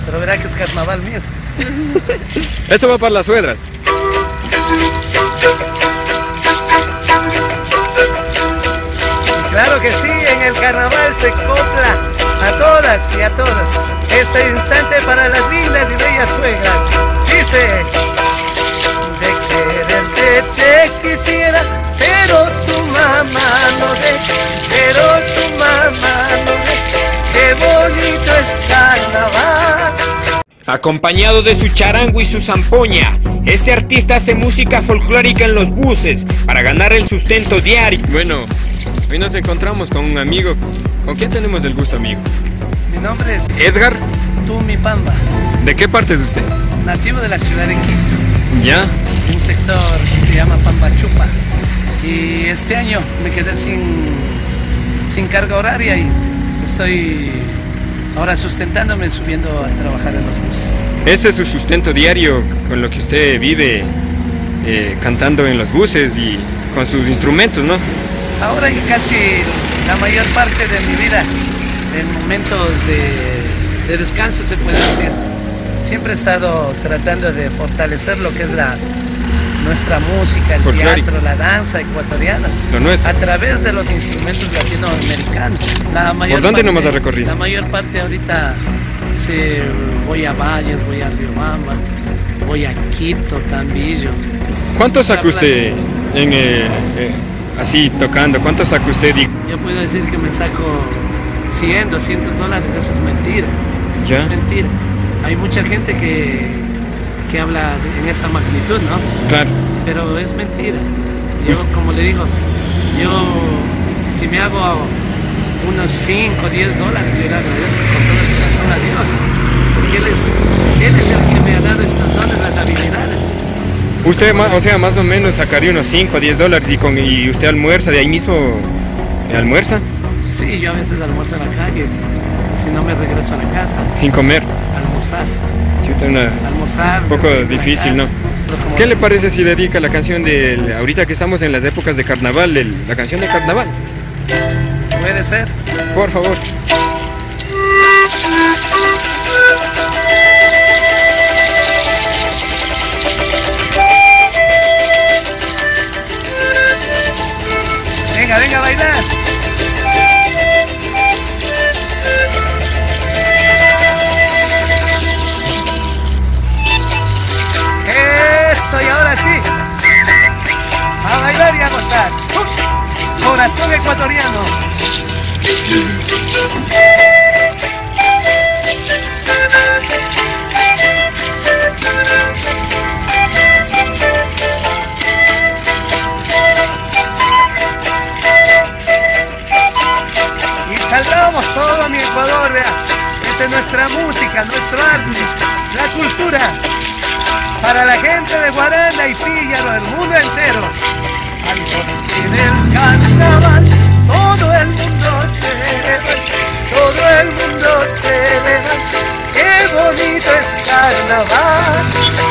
pero verá que es carnaval mismo. Esto va para las suegras. Claro que sí, en el carnaval se copla a todas y a todas. Este instante para las lindas y bellas suegras. Dice: de quererte te quisiera, pero tu mamá no deja, pero tu mamá no deja. Qué bonito es carnaval. Acompañado de su charango y su zampoña, este artista hace música folclórica en los buses para ganar el sustento diario. Bueno, hoy nos encontramos con un amigo. ¿Con quién tenemos el gusto, amigo? Mi nombre es Edgar. Tumipamba, ¿De qué parte es usted? nativo de la ciudad de Quito, ¿Ya? un sector que se llama Pampachupa. Y este año me quedé sin carga horaria y estoy ahora sustentándome subiendo a trabajar en los buses. Este es su sustento diario con lo que usted vive, cantando en los buses y con sus instrumentos, ¿no? Ahora y casi la mayor parte de mi vida, en momentos de descanso se puede decir, siempre he estado tratando de fortalecer lo que es nuestra música, el Folclórico. teatro, la danza ecuatoriana, Lo nuestro. a través de los instrumentos latinoamericanos. ¿Por dónde nomás ha recorrido? La mayor parte ahorita voy a Valles, voy a Riobamba, voy a Quito, Tambillo. ¿Cuánto saca usted así tocando? ¿Cuánto saca usted? Yo puedo decir que me saco 100, 200 dólares, eso es mentira. ¿Ya? Es mentira. Hay mucha gente que habla en esa magnitud, ¿no? Claro. Pero es mentira. Yo, como le digo, si me hago unos 5, 10 dólares, yo le agradezco con todo el corazón a Dios. Porque Él es el que me ha dado estas dones, las habilidades. Usted, o sea, más o menos sacaría unos 5 a 10 dólares y usted almuerza de ahí mismo. ¿Almuerza? Sí, yo a veces almuerzo en la calle. Si no, me regreso a la casa Sin comer. a almorzar. Chuta, Almorzar. un poco desde la difícil, casa. ¿no? ¿Qué le parece si dedica la canción ahorita que estamos en las épocas de carnaval, la canción de carnaval? Puede ser. Por favor. Venga, venga a bailar. Eso, y ahora sí. A bailar y a gozar. Corazón ecuatoriano. Y salvamos todo mi Ecuador, vea. Esta es nuestra música, nuestro arte, la cultura. Para la gente de Guaranda y Píllaro, el mundo entero. Al son del carnaval, todo el mundo celebra, todo el mundo celebra. Qué bonito es carnaval.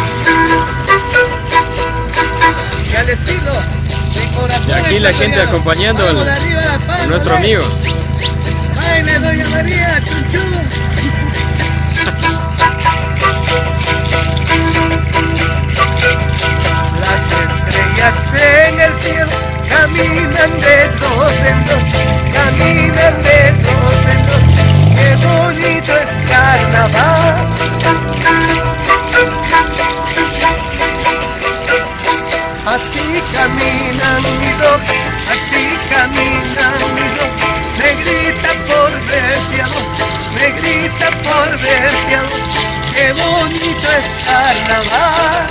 Y al estilo de corazón. Y aquí la gente ecuatoriano. acompañando Vamos, arriba la palma, a nuestro dale. amigo. Baile, doña María, chunchú. Las estrellas en el cielo caminan de dos en dos, caminan de dos en dos. Qué bonito es carnaval. Así caminan mis dos, así caminan mis dos. Me grita por verte amor, me grita por verte amor. Qué bonito es carnaval.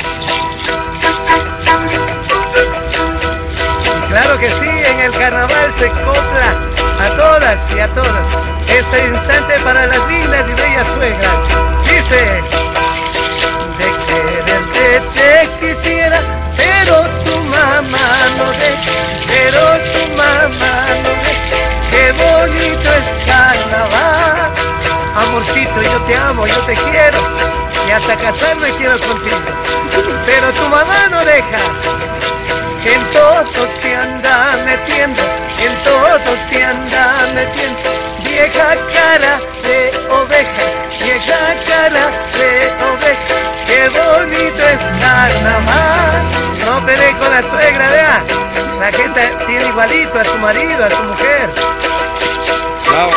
Y claro que sí, en el carnaval se copla a todas y a todas. Este instante para las lindas y bellas suegras. Dice: de quererte te quisiera, pero tu mamá no deja, pero tu mamá no deja. Qué bonito es carnaval. Amorcito, yo te amo, yo te quiero, y hasta casarme quiero contigo. Pero tu mamá no deja, que en todo se anda metiendo, que en todo se anda metiendo. vieja cara de oveja, vieja cara de oveja, qué bonito es carnaval. No peleé con la suegra, vea, la gente tiene igualito a su marido, a su mujer. Bravo.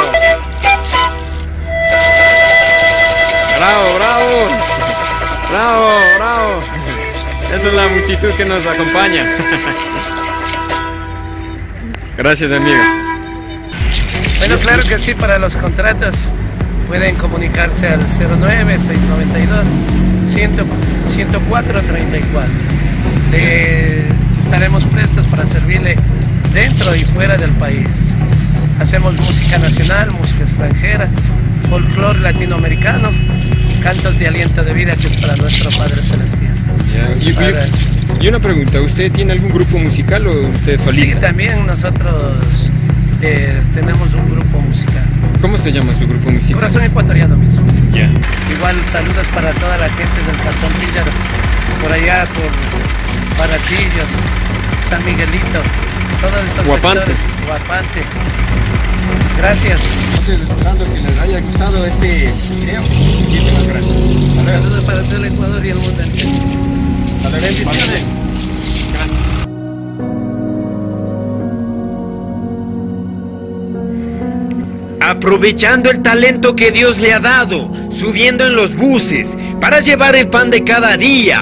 Bravo, bravo. Bravo, bravo. Esa es la multitud que nos acompaña. Gracias, amigo. Bueno, claro que sí, para los contratos pueden comunicarse al 09-692-104-34. Estaremos prestos para servirle dentro y fuera del país. Hacemos música nacional, música extranjera, folclore latinoamericano, cantos de aliento de vida, que es para nuestro Padre Celestial. Y una pregunta, ¿usted tiene algún grupo musical o usted es solista? Sí, también nosotros tenemos un grupo musical. ¿Cómo se llama su grupo musical? Corazón Ecuatoriano mismo. Ya. Igual saludos para toda la gente del Cantón Villaro, por allá, por Baratillos, San Miguelito, todos esos Guapante. sectores. Guapante. Gracias. Entonces, esperando que les haya gustado este video. Muchísimas gracias. Saludos para todo el Ecuador y el mundo entero. Bendiciones. Aprovechando el talento que Dios le ha dado, subiendo en los buses para llevar el pan de cada día.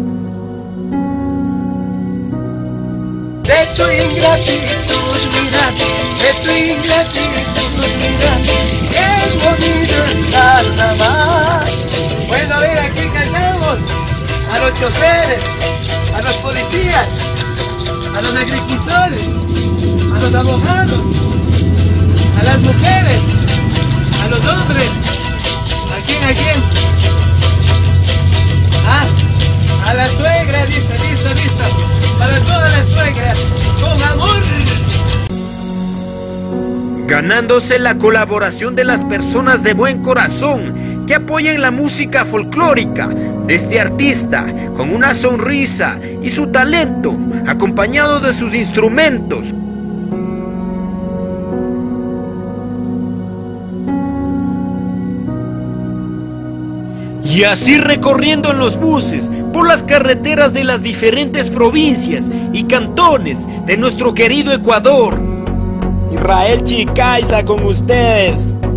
De tu ingratitud, mira, de tu ingratitud, mira, qué bonito es carnaval. Bueno, a ver, aquí cantamos a los choferes, a los policías, a los agricultores, a los abogados, a las mujeres, a los hombres. ¿A quién? ¿A quién? Ah, a la suegra, dice, listo, listo. Para todas las suegras, con amor. Ganándose la colaboración de las personas de buen corazón que apoyan la música folclórica de este artista con una sonrisa y su talento acompañado de sus instrumentos. Y así recorriendo en los buses por las carreteras de las diferentes provincias y cantones de nuestro querido Ecuador. Israel Chicaiza con ustedes.